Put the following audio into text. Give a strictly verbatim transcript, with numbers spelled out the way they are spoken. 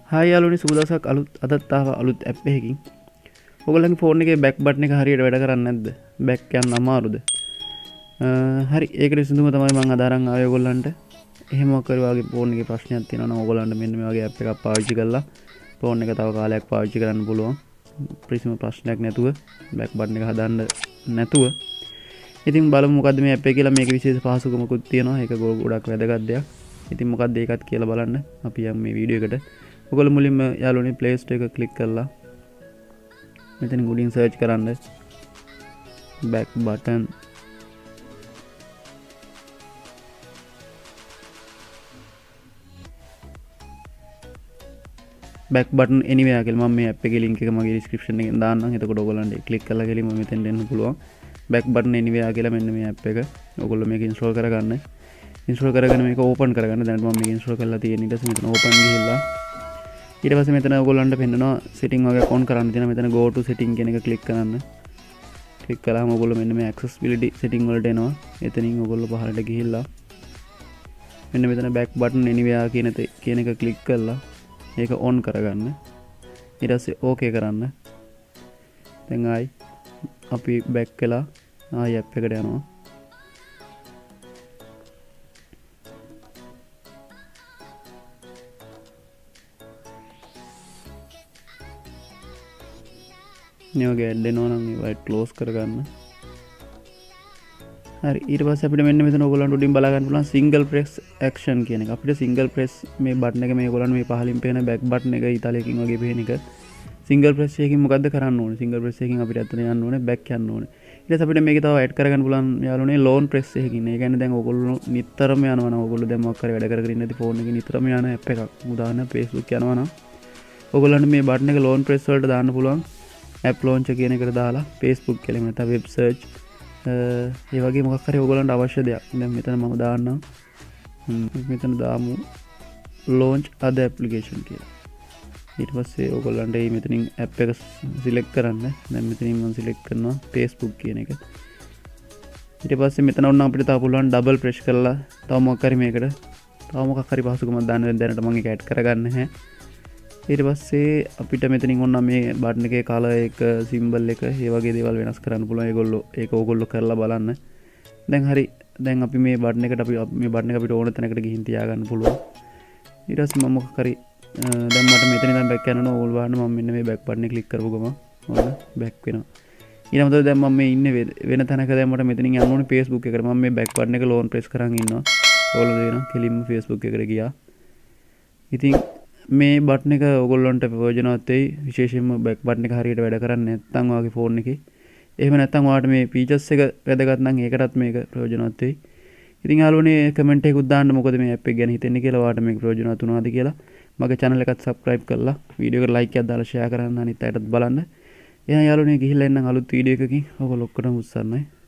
Hi යාළුවනි සුබදවසක් අලුත් අදත් ආව අලුත් ඇප් එකකින්. ඔයගොල්ලන්ගේ ෆෝන් එකේ බෑක් බටන් එක හරියට වැඩ කරන්නේ නැද්ද? බෑක් යන්න අමාරුද? හරි ඒකට විසඳුම තමයි මම අද අරන් ආවේ ඔයගොල්ලන්ට. එහෙම මොකද වගේ ෆෝන් එකේ ප්‍රශ්නයක් තියෙනවා නම් ඔයගොල්ලන්ට මෙන්න මේ වගේ ඇප් එකක් පාවිච්චි කරලා ෆෝන් එක තව කාලයක් පාවිච්චි කරන්න පුළුවන්. කිසිම ප්‍රශ්නයක් නැතුව බෑක් බටන් එක හදන්න නැතුව. ඉතින් බලමු මොකද්ද මේ ඇප් එක කියලා. මේකේ විශේෂ පහසුකමකුත් තියෙනවා. ඒක ගොඩක් වැදගත් දෙයක්. ඉතින් මොකක්ද ඒකත් කියලා බලන්න. අපි යමු මේ වීඩියෝ එකට. ඔයගොල්ලෝ මුලින්ම යාළුවනේ Play Store එක ක්ලික් කරලා මෙතන උඩින් සර්ච් කරන්න back button. back button anywhere කියලා මම මේ app එකේ link එක මගේ description එකෙන් දාන්නම්. එතකොට ඔයගොල්ලන්ට ක්ලික් කරලා ගිහින් මම මෙතෙන් එන්න පුළුවන්. back button anywhere කියලා මෙන්න මේ app එක. ඔයගොල්ලෝ මේක install කරගන්න. install කරගෙන මේක open කරගන්න. දැන් මම මේක install කරලා තියෙන ඊට පස්සේ මෙතන open ගිහිල්ලා ඊට පස්සේ මෙතන ඔයගොල්ලන්ට පෙන්නනවා setting වගේ on කරන්න තියෙනවා. මෙතන go to setting කියන එක click කරන්න. click කළාම ඔයගොල්ලෝ මෙන්න මේ accessibility setting වලට එනවා. එතනින් ඔයගොල්ලෝ පහළට ගිහිල්ලා මෙන්න මෙතන back button anywhere කියන කියන එක click කරලා ඒක on කරගන්න. ඊට පස්සේ okay කරන්න. දැන් ආයි අපි back වෙලා ආයි app එකට යනවා. මේ වගේ ඇඩ් වෙනවා නම් ඒවත් ක්ලෝස් කරගන්න. හරි ඊට පස්සේ අපිට මෙන්න මෙතන ඔයගොල්ලන්ට උඩින් බලා ගන්න පුළුවන් single press action කියන එක. අපිට single press මේ බටන් එක මේ ඔයගොල්ලන් මේ පහලින් පේන back button එක ඉතාලියකින් වගේ පේන එක single press එකකින් මොකද්ද කරන්න ඕනේ? single press එකකින් අපිට අතන යන්න ඕනේ back යන්න ඕනේ. ඊට පස්සේ අපිට මේක තව ඇඩ් කරගන්න පුළුවන් යාළුවනේ lone press එකකින්. ඒ කියන්නේ දැන් ඔයගොල්ලෝ නිතරම යනවා නම් ඔයගොල්ලෝ දැන් මොකක් හරි වැඩ කර කර ඉන්නදී ෆෝන් එකේ නිතරම යන app එකක්. උදාහරණයක් Facebook යනවා නම් ඔයගොල්ලන්ට මේ බටන් එක lone press වලට දාන්න පුළුවන්. app launcher කියන එකට දාලා Facebook කියලා නැත්නම් web search ඒ වගේ මොකක් හරි ඔයගොල්ලන්ට අවශ්‍ය දෙයක්. දැන් මෙතන මම දාන්නම්. මෙතන දාමු launch other application කියලා. ඊට පස්සේ ඔයගොල්ලන්ට මේ මෙතනින් app එක select කරන්න. දැන් මෙතනින් මම select කරනවා Facebook කියන එක. ඊට පස්සේ මෙතන ඔන්න අපිට තව පුළුවන් double press කරලා තව මොකක් හරි මේකට තව මොකක් හරි පහසුකමක් දාන්න දැනට මම ඒක add කරගන්න නැහැ. ඊට පස්සේ අපිට මෙතනින් ඔන්න මේ බටන් එකේ කලර් එක සිම්බල් එක ඒ වගේ දේවල් වෙනස් කරන්න පුළුවන්. ඒගොල්ලෝ ඒක ඕගොල්ලෝ කරලා බලන්න. දැන් හරි දැන් අපි මේ බටන් එකට අපි මේ බටන් එක අපිට ඕන තැනකට ගිහින් තියාගන්න පුළුවන්. ඊට පස්සේ මම මොකක් හරි දැන් මට මෙතන ඉඳන් බෑක් යන්න ඕන ඕල් වහන්න මම මෙන්න මේ බෑක් බටන් එක ක්ලික් කරපු ගමන් ඔන්න බෑක් වෙනවා. ඊට අමතරව දැන් මම මේ ඉන්නේ වෙන තැනක. දැන් මට මෙතනින් යන්න ඕනේ Facebook එකට. මම මේ බෑක් බටන් එක ලෝන් ප්‍රෙස් කරන් ඉන්නවා. ඕගොල්ලෝ දෙනවා කෙලින්ම Facebook එකට ගියා. ඉතින් මේ බටන් එක ඔයගොල්ලන්ට ප්‍රයෝජනවත් වෙයි. විශේෂයෙන්ම බෑක් බටන් එක හරියට වැඩ කරන්නේ නැත්නම් ඔයාගේ ෆෝන් එකේ. එහෙම නැත්නම් ඔයාලට මේ ෆීචර්ස් එක වැදගත් නම් ඒකටත් මේක ප්‍රයෝජනවත් වෙයි. ඉතින් යාළුවනේ කමෙන්ට් එකකුත් දාන්න මොකද මේ ඇප් එක ගැන හිතෙන්නේ කියලා. ඔයාලට මේක ප්‍රයෝජනවත් වුණාද කියලා. මගේ channel එකත් subscribe කරලා වීඩියෝ එකට like එකක් දාලා share කරන්න අනිත් අයටත් බලන්න. එහෙනම් යාළුවනේ ගිහිල්ලා එන්නම් අලුත් වීඩියෝ එකකින්. ඔයගොල්ලෝ ඔක්කොටම උස්සන්නයි.